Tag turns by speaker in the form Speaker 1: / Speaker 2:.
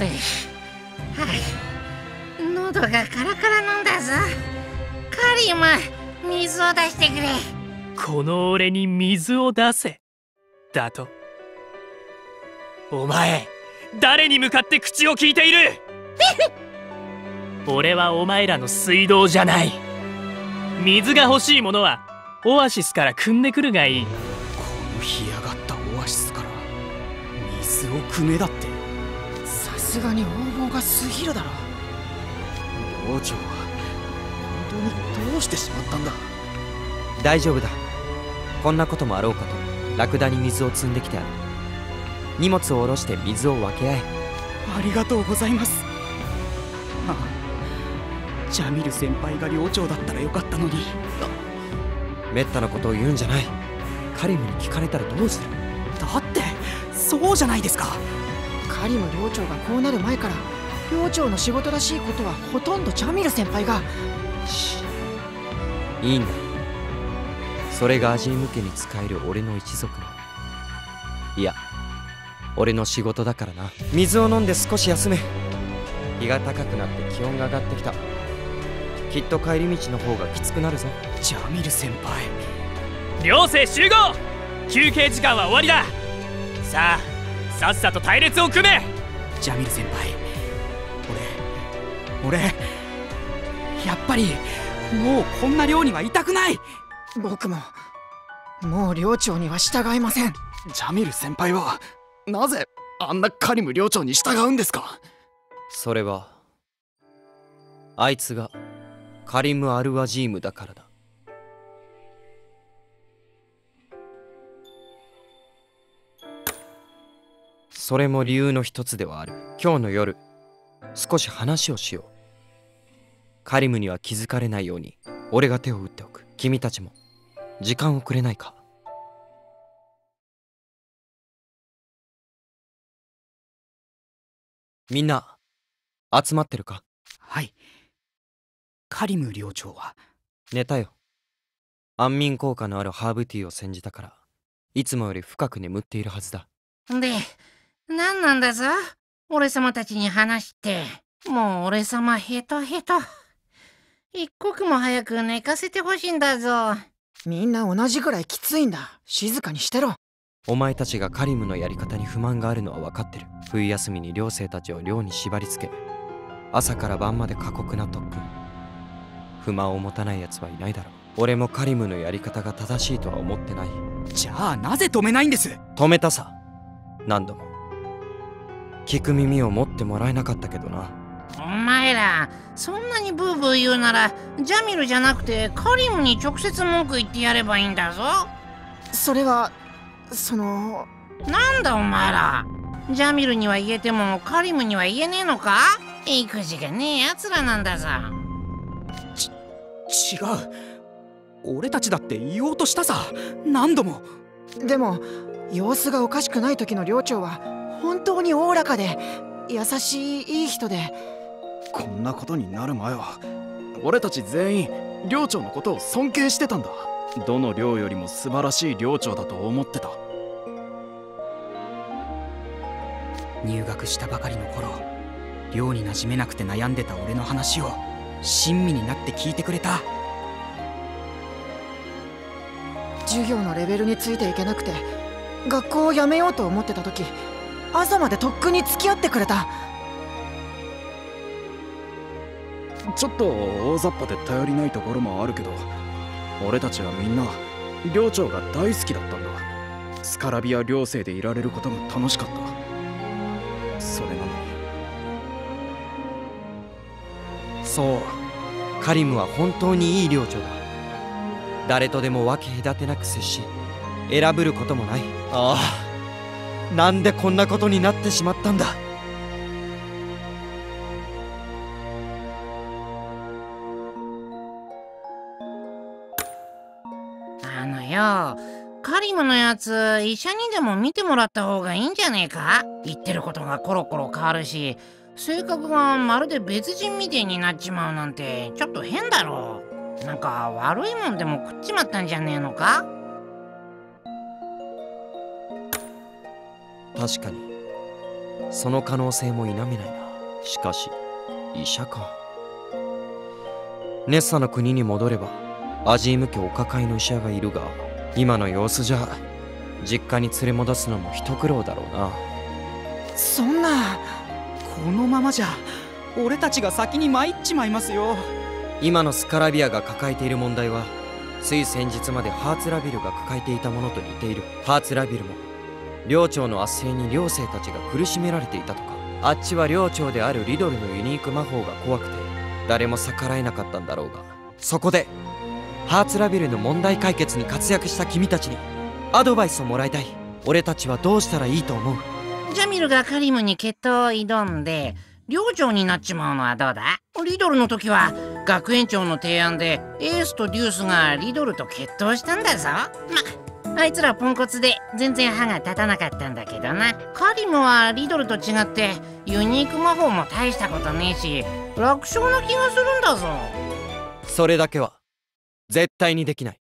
Speaker 1: 喉がカラカラなんだぞ。カリム、水を出してくれ。
Speaker 2: この俺に水を出せだと？お前誰に向かって口を聞いている？俺はお前らの水道じゃない。水が欲しいものはオアシスから汲んでくるがいい。
Speaker 3: この干上がったオアシスから水を汲めだって。
Speaker 4: さすがに横暴が過ぎるだろ。
Speaker 3: 寮長は本当にどうしてしまったんだ。
Speaker 5: 大丈夫だ。こんなこともあろうかとラクダに水を積んできてある。荷物を下ろして水を分け合え。
Speaker 3: ありがとうございます。ああ、ジャミル先輩が寮長だったらよかったのに。
Speaker 5: めったなことを言うんじゃない。カリムに聞かれたらどうする？
Speaker 3: だってそうじゃないですか。
Speaker 4: カリム寮長がこうなる前から寮長の仕事らしいことはほとんどジャミル先輩が。
Speaker 5: いいんだ。それがアジーム家に仕える俺の一族の、いや俺の仕事だからな。水を飲んで少し休め。日が高くなって気温が上がってきた。きっと帰り道の方がきつくなるぞ。
Speaker 3: ジャミル先輩。
Speaker 2: 寮生集合。休憩時間は終わりだ。さあさっさと隊列を組め。
Speaker 3: ジャミル先輩、俺やっぱりもうこんな寮にはいたくない。
Speaker 4: 僕ももう寮長には従いません。
Speaker 3: ジャミル先輩はなぜあんなカリム寮長に従うんですか？
Speaker 5: それはあいつがカリム・アルワジームだからだ。それも理由の一つではある。今日の夜少し話をしよう。カリムには気づかれないように俺が手を打っておく。君たちも時間をくれないか？みんな集まってるか？
Speaker 3: はい。カリム寮長は
Speaker 5: 寝たよ。安眠効果のあるハーブティーを煎じたからいつもより深く眠っているはずだ。
Speaker 1: で、何なんだぞ俺様たちに話して。もう俺様ヘトヘト。一刻も早く寝かせてほしいんだぞ。
Speaker 4: みんな同じくらいきついんだ。静かにしてろ。
Speaker 5: お前たちがカリムのやり方に不満があるのは分かってる。冬休みに寮生たちを寮に縛り付け朝から晩まで過酷な特訓。不満を持たない奴はいないだろう。俺もカリムのやり方が正しいとは思ってない。
Speaker 3: じゃあなぜ止めないんです？
Speaker 5: 止めたさ、何度も。聞く耳を持ってもらえなかったけどな。
Speaker 1: お前らそんなにブーブー言うならジャミルじゃなくてカリムに直接文句言ってやればいいんだぞ。
Speaker 4: それは
Speaker 1: なんだお前ら、ジャミルには言えてもカリムには言えねえのか？育児がねえやつらなんだぞ。
Speaker 3: 違う。俺たちだって言おうとしたさ、何度も。
Speaker 4: でも様子がおかしくない時の寮長は本当におおらかで優しいいい人で。
Speaker 3: こんなことになる前は俺たち全員寮長のことを尊敬してたんだ。どの寮よりも素晴らしい寮長だと思ってた。入学したばかりの頃、寮に馴染めなくて悩んでた俺の話を親身になって聞いてくれた。
Speaker 4: 授業のレベルについていけなくて学校を辞めようと思ってた時、朝まで特訓に付き合ってくれた。
Speaker 3: ちょっと大雑把で頼りないところもあるけど、俺たちはみんな寮長が大好きだったんだ。スカラビア寮生でいられることが楽しかった。それなのに。
Speaker 5: そう、カリムは本当にいい寮長だ。誰とでも分け隔てなく接し選ぶることもない。ああ、なんでこんなことになってしまったんだ。
Speaker 1: カリムのやつ医者にでも見てもらった方がいいんじゃねえか？言ってることがコロコロ変わるし性格がまるで別人みてえになっちまうなんてちょっと変だろう。なんか悪いもんでも食っちまったんじゃねえのか？
Speaker 5: 確かにその可能性も否めないな。しかし医者か。ネッサの国に戻ればアジーム家お抱えの医者がいるが、今の様子じゃ実家に連れ戻すのも一苦労だろうな。
Speaker 4: そんな。
Speaker 6: このままじゃ俺たちが先に参っちまいますよ。
Speaker 5: 今のスカラビアが抱えている問題は、つい先日までハーツラビルが抱えていたものと似ている。ハーツラビルも領長の圧政に寮生たちが苦しめられていたとか。あっちは領長であるリドルのユニーク魔法が怖くて誰も逆らえなかったんだろうが、そこでハーツラビルの問題解決に活躍した君たちにアドバイスをもらいたい。俺たちはどうしたらいいと思う？
Speaker 1: ジャミルがカリムに決闘を挑んで寮長になっちまうのはどうだ？リドルの時は学園長の提案でエースとデュースがリドルと決闘したんだぞ。あいつらポンコツで全然歯が立たなかったんだけどな。カリムはリドルと違ってユニーク魔法も大したことねえし楽勝な気がするんだぞ。
Speaker 5: それだけは絶対にできない。